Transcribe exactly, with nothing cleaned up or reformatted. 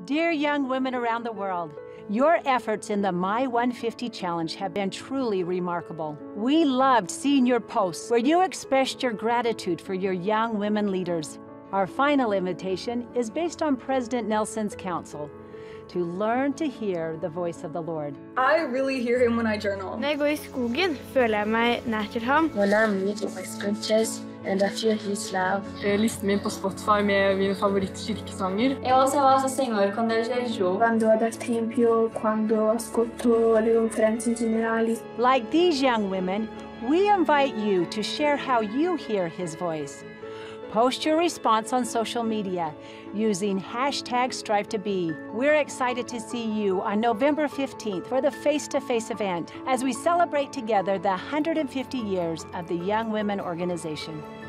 Dear young women around the world, your efforts in the My one fifty Challenge have been truly remarkable. We loved seeing your posts where you expressed your gratitude for your young women leaders. Our final invitation is based on President Nelson's counsel to learn to hear the voice of the Lord. I really hear him when I journal. Når jeg går i skogen, føler jeg meg nær til ham. When I'm reading my scriptures and I feel his love. Listen min på Spotify med mine favorittkirkesanger. Eu ouço a voz do Senhor quando eu jejuo. Quando vado al tempio, quando ascolto le conferenze generali. Like these young women, we invite you to share how you hear his voice. Post your response on social media using hashtag strive to be. We're excited to see you on November fifteenth for the face-to-face event as we celebrate together the one hundred fifty years of the Young Women Organization.